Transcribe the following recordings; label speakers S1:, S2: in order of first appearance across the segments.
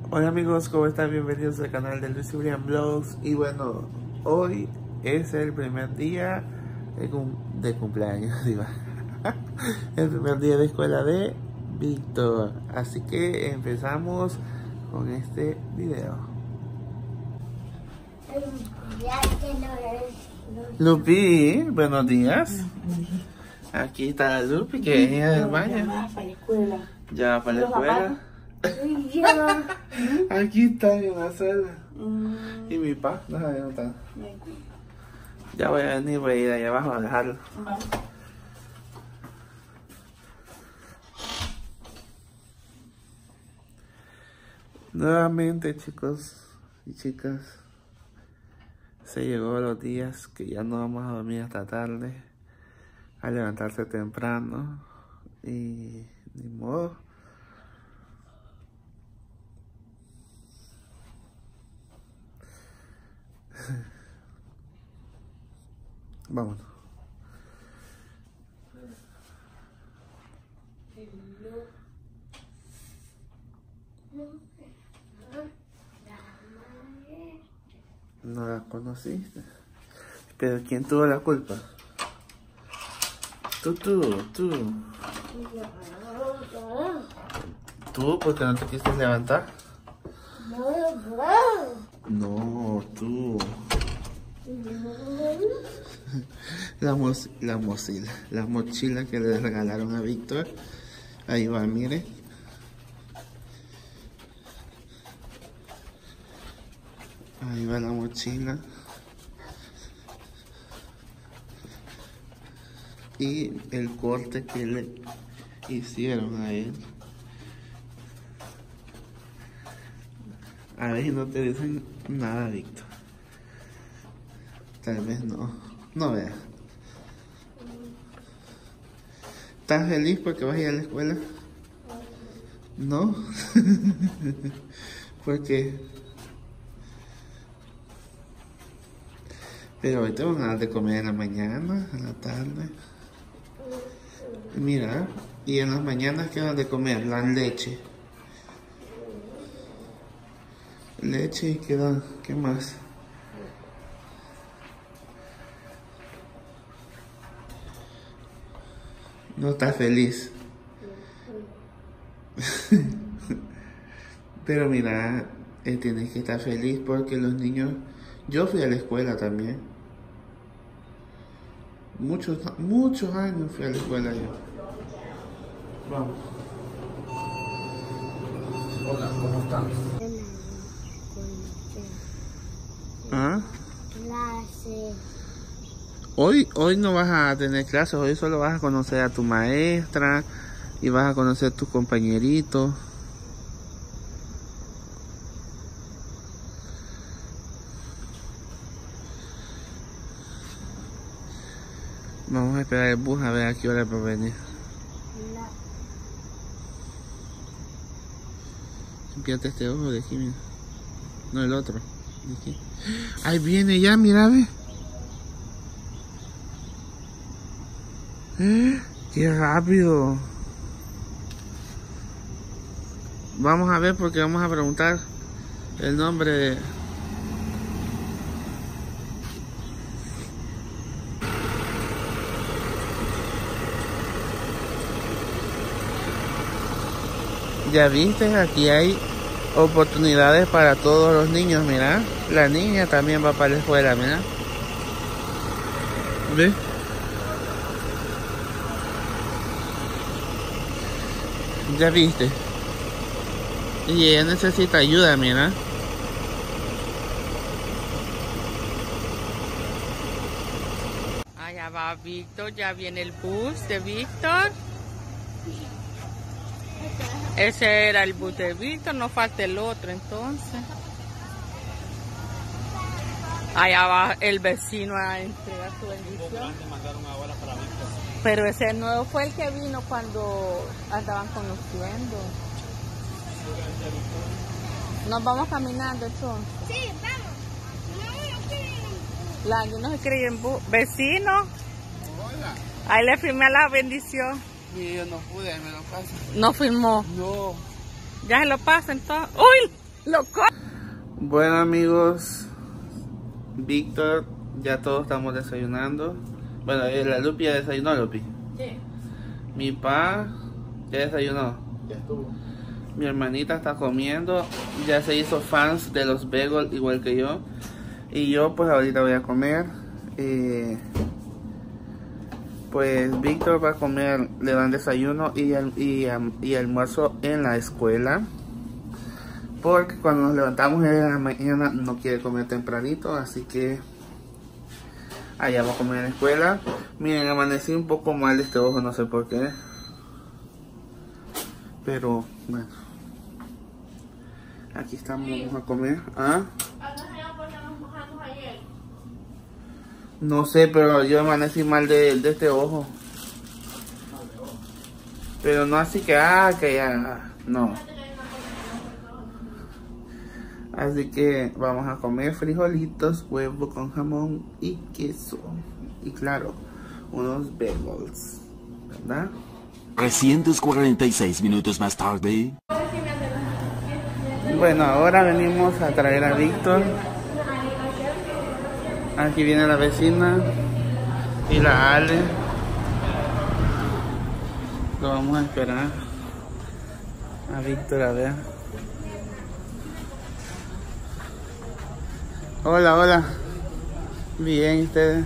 S1: Hola amigos, ¿cómo están? Bienvenidos al canal de Luis Brian Vlogs. Y bueno, hoy es el primer día de cumpleaños, digo. El primer día de escuela de Víctor. Así que empezamos con este video. Lupi, buenos días. Aquí está Lupi, que es del baño.
S2: Ya va para la escuela.
S1: Ya va para la escuela. Aquí está en la sala. Y mi papá, no sabe dónde está. Ya voy a venir, voy a ir allá abajo a dejarlo. Nuevamente, chicos y chicas, se llegó los días que ya no vamos a dormir hasta tarde, a levantarse temprano y ni modo. Vámonos. No la conociste. Pero ¿quién tuvo la culpa? Tú. ¿Tú porque no te quisiste levantar? No, tú. La mochila que le regalaron a Víctor. Ahí va, mire. Ahí va la mochila. Y el corte que le hicieron a él. A ver si no te dicen nada, Víctor. Tal vez no. No veas. ¿Estás feliz porque vas a ir a la escuela? ¿No? ¿Por qué? Pero hoy te van a dar de comer en la mañana, en la tarde. Mira, y en las mañanas ¿qué dan de comer? La leche. Leche y ¿qué dan? ¿Qué más? No estás feliz. Pero mira, tienes que estar feliz porque los niños... Yo fui a la escuela también. Muchos años fui a la escuela yo. Vamos. Hola, ¿cómo están? ¿Ah?
S2: Clase.
S1: Hoy no vas a tener clases, hoy solo vas a conocer a tu maestra y vas a conocer a tus compañeritos. Vamos a esperar el bus a ver a qué hora va a venir. Fíjate este ojo de aquí, mira. No, el otro. De aquí. Ahí viene ya, mira, ve. ¡Qué rápido! Vamos a ver porque vamos a preguntar el nombre de... Ya viste, aquí hay oportunidades para todos los niños, mira. La niña también va para la escuela, mira. ¿Ves? Ya viste. Y ella necesita ayuda, mira.
S3: Allá va Víctor, ya viene el bus de Víctor. Ese era el bus de Víctor, no falta el otro entonces. Allá va el vecino a entregar su bendición. Pero ese nuevo fue el que vino cuando andaban conociendo. Nos vamos caminando entonces.
S2: Sí, vamos.
S3: Landy no se cree en bus. Vecino.
S1: Hola.
S3: Ahí le firmé la bendición.
S1: Y yo no pude, me lo paso.
S3: No firmó.
S1: No.
S3: Ya se lo pasa entonces. ¡Uy!
S1: Bueno amigos, Víctor, ya todos estamos desayunando. Bueno, la Lupi ya desayunó, Lupi.
S3: Sí.
S1: Mi pa ya desayunó.
S4: Ya estuvo.
S1: Mi hermanita está comiendo. Ya se hizo fans de los bagels igual que yo. Y yo pues ahorita voy a comer. Pues Víctor va a comer, le dan desayuno y almuerzo en la escuela. Porque cuando nos levantamos en la mañana no quiere comer tempranito, así que allá va a comer en la escuela. Miren, amanecí un poco mal de este ojo, no sé por qué. Pero bueno, aquí estamos, vamos a comer. ¿Ah? No sé, pero yo amanecí mal de este ojo. Pero no así que ya, no. Así que vamos a comer frijolitos, huevo con jamón y queso. Y claro, unos bagels, ¿verdad?
S5: 346 minutos más tarde.
S1: Bueno, ahora venimos a traer a Víctor. Aquí viene la vecina y la Ale. Lo vamos a esperar a Víctor a ver. Hola, hola. Bien, ustedes.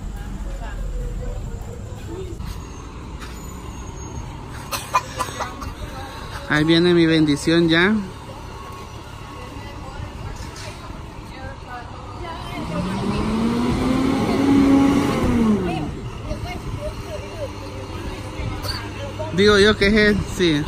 S1: Ahí viene mi bendición ya. Digo yo que es él, sí.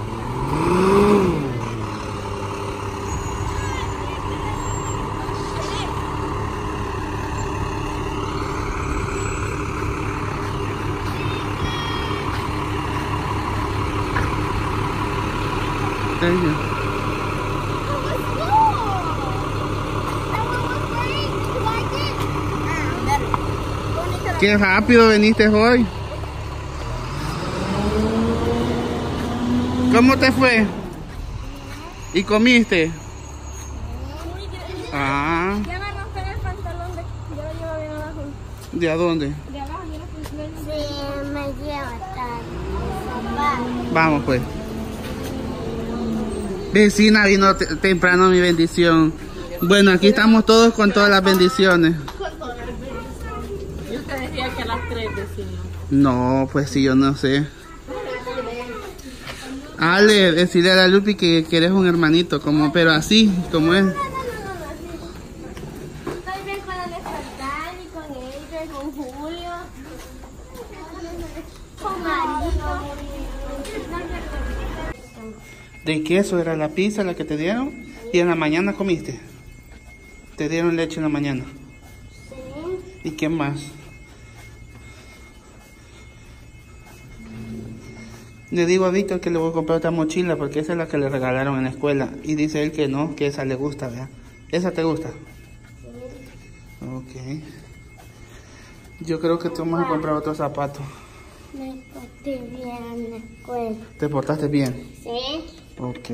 S1: Thank you. Qué rápido viniste hoy. ¿Cómo te fue? ¿Y comiste? Ah.
S2: Ya me rompí el pantalón, yo lo llevo bien abajo.
S1: ¿De a dónde?
S2: De abajo, mira, sí, me lleva hasta.
S1: Vamos pues. Vecina, vino temprano mi bendición. Bueno, aquí estamos todos con todas las bendiciones.
S3: Yo te decía que a las 3 decimos.
S1: No, pues sí, yo no sé. Ale, decirle a la Lupi que eres un hermanito, como, pero así, como es.
S2: Estoy bien con la Nestortal y con ella, con Julio, con Marito.
S1: ¿De queso era la pizza la que te dieron? ¿Y en la mañana comiste? ¿Te dieron leche en la mañana?
S2: Sí.
S1: ¿Y qué más? Le digo a Víctor que le voy a comprar otra mochila porque esa es la que le regalaron en la escuela. Y dice él que no, que esa le gusta, ¿verdad? ¿Esa te gusta? Ok. Yo creo que te vamos a comprar otro zapato.
S2: Me porté bien en la escuela.
S1: ¿Te portaste bien?
S2: Sí.
S1: Ok.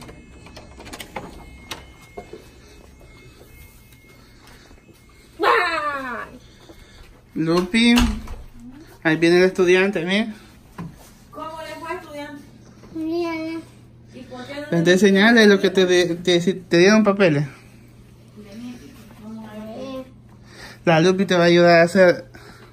S1: Lupi, ahí viene el estudiante, mira.
S3: ¿Cómo le fue, estudiante?
S2: Bien.
S3: ¿Y por qué no?
S1: Ven, enseñarle lo que te dieron papeles. La Lupi te va a ayudar a hacer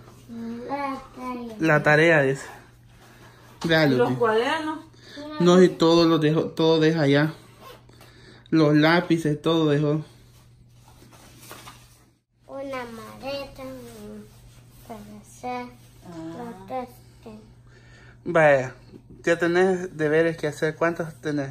S1: la tarea, dice. Vea,
S3: ¿Los
S1: Lupi.
S3: cuadernos?
S1: No, y todo lo dejó, todo deja allá. Los lápices, todo dejó.
S2: Una maleta para hacer los testes.
S1: Vaya, ya tenés deberes que hacer. ¿Cuántos tenés?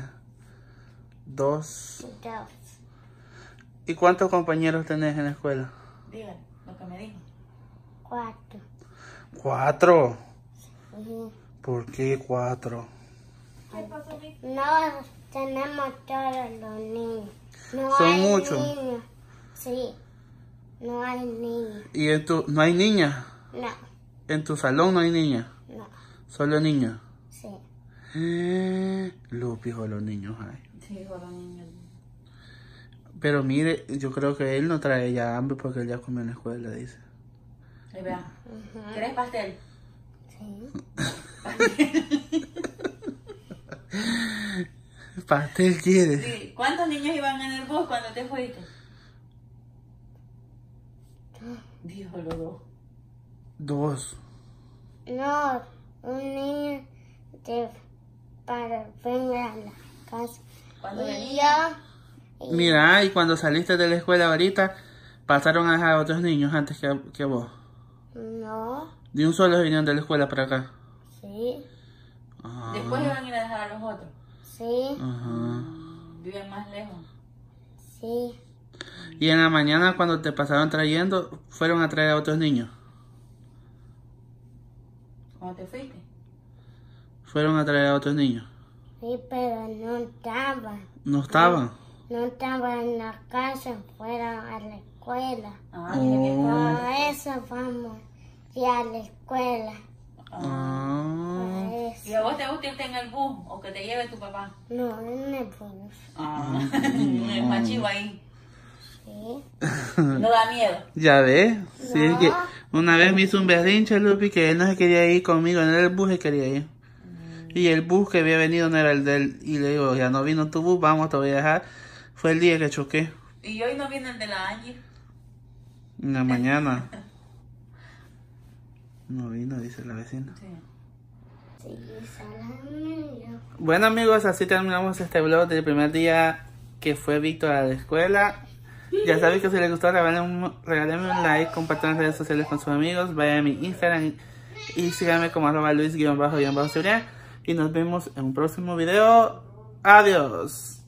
S1: 2.
S2: 2.
S1: ¿Y cuántos compañeros tenés en la escuela?
S3: Dígale lo que me dijo.
S2: 4.
S1: 4. ¿Por qué 4?
S2: No tenemos todos los niños. No
S1: ¿Son
S2: hay
S1: muchos?
S2: niños. Sí. No hay niños.
S1: ¿Y no hay niñas?
S2: No.
S1: ¿En tu salón no hay niñas?
S2: No.
S1: ¿Solo niños?
S2: Sí.
S1: Lupi, solo niños hay.
S3: Sí, con los niños.
S1: Pero mire, yo creo que él no trae ya hambre porque él ya comió en la escuela, dice.
S3: Vea. ¿Quieres pastel?
S2: Sí.
S1: ¿Pastel quieres?
S3: Sí. ¿Cuántos niños iban en el bus cuando te fuiste? Dijo los dos.
S1: 2.
S2: No, un niño para venir a la casa.
S3: ¿Cuándo
S2: Y
S3: venía?
S2: yo,
S1: Mira, y cuando saliste de la escuela ahorita, pasaron a dejar a otros niños antes que vos.
S2: no,
S1: De un solo vinieron de la escuela para acá.
S2: sí,
S1: Ah,
S3: Después iban a ir a dejar a los otros.
S2: sí,
S1: ajá.
S3: Viven más lejos.
S2: sí,
S1: Y en la mañana cuando te pasaron trayendo, fueron a traer a otros niños.
S3: ¿Cuándo te fuiste?
S1: Fueron a traer a otros niños.
S2: sí, pero no estaban.
S1: ¿No estaban?
S2: No estaban en la casa, fueron a la escuela.
S3: Ah, tiene que
S2: Por eso vamos ya a la escuela.
S1: Ah.
S2: Por
S3: ¿Y
S2: eso.
S3: a vos te gusta irte en el bus o que te lleve tu papá?
S2: No, en el bus.
S3: Ah, el machivo ahí.
S2: Sí.
S3: ¿No da miedo?
S1: ¿Ya ves? Sí,
S2: No.
S1: es que una vez me hizo un berrinche, Lupi, que él no se quería ir conmigo, en el bus se quería ir. Y el bus que había venido no era el de él. Y le digo, ya no vino tu bus, vamos, te voy a dejar. Fue el día que choqué,
S3: ¿Y hoy no viene el de la Angie?
S1: en la mañana. No vino, dice la vecina.
S3: Sí.
S2: Sí, solamente.
S1: Bueno amigos, así terminamos este vlog del primer día que fue Víctor a la escuela. Ya saben que si les gustó, regálenme un like, compartan en redes sociales con sus amigos, vayan a mi Instagram y síganme como @Luis__Cibrián. Y nos vemos en un próximo video. Adiós.